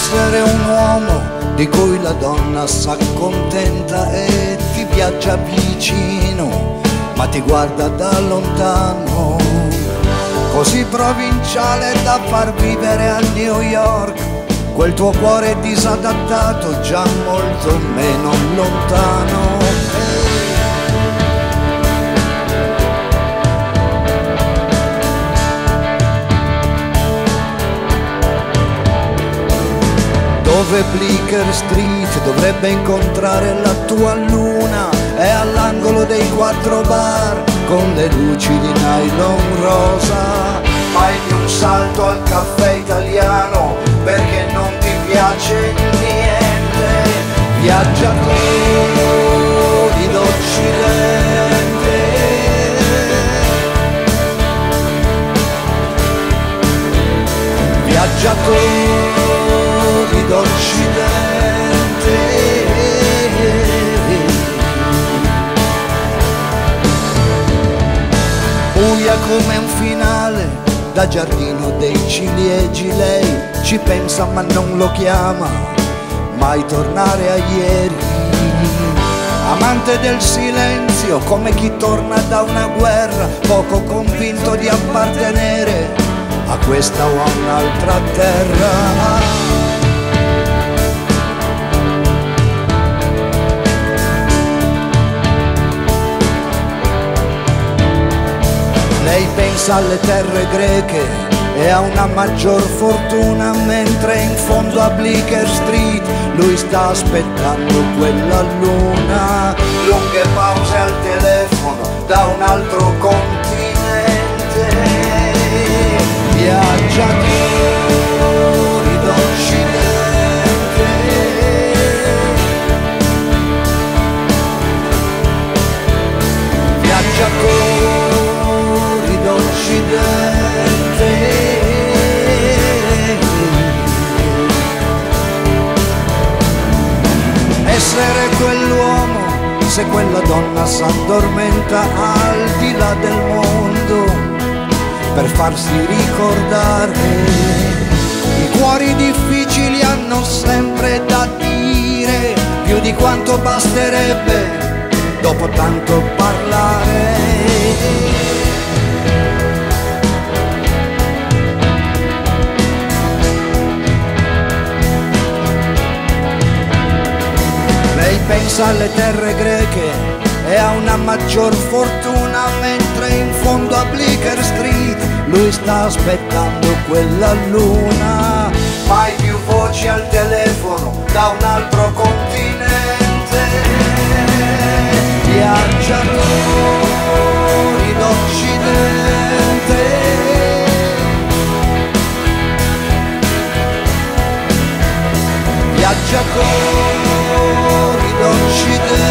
essere un uomo di cui la donna s'accontenta e ti viaggia vicino, ma ti guarda da lontano. Così provinciale da far vivere a New York quel tuo cuore disadattato, già molto meno lontano. Dove Bleecker Street dovrebbe incontrare la tua luna è all'angolo dei 4 bar con le luci di nylon rosa. Fai un salto al caffè italiano perché non ti piace niente. Viaggiatori d'Occidente, viaggiatori d'Occidente, buia come un finale da giardino dei ciliegi. Lei ci pensa ma non lo chiama mai tornare a ieri. Amante del silenzio come chi torna da una guerra, poco convinto di appartenere a questa o a un'altra terra. Lei pensa alle terre greche e a una maggior fortuna, mentre in fondo a Bleecker Street lui sta aspettando quella luna. Lunghe pause al telefono da un altro continente. Viaggiatori d'Occidente, viaggiatori d'Occidente. Essere quell'uomo se quella donna s'addormenta al di là del mondo per farsi ricordare. I cuori difficili hanno sempre da dire più di quanto basterebbe dopo tanto parlare. Lei pensa alle terre greche e a una maggior fortuna, mentre in fondo a Bleecker Street lui sta aspettando quella luna. Mai più voci al telefono da un altro continente. Viaggiatori d'Occidente, viaggiatori d'Occidente.